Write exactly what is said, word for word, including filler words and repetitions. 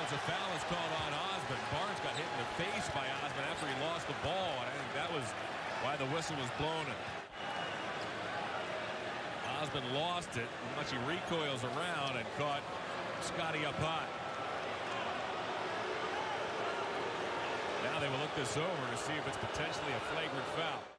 as a foul is called on Osmond. Barnes got hit in the face by Osmond after he lost the ball, and I think that was why the whistle was blown. Osmond lost it. Much he recoils around and caught Scotty up high. Now they will look this over to see if it's potentially a flagrant foul.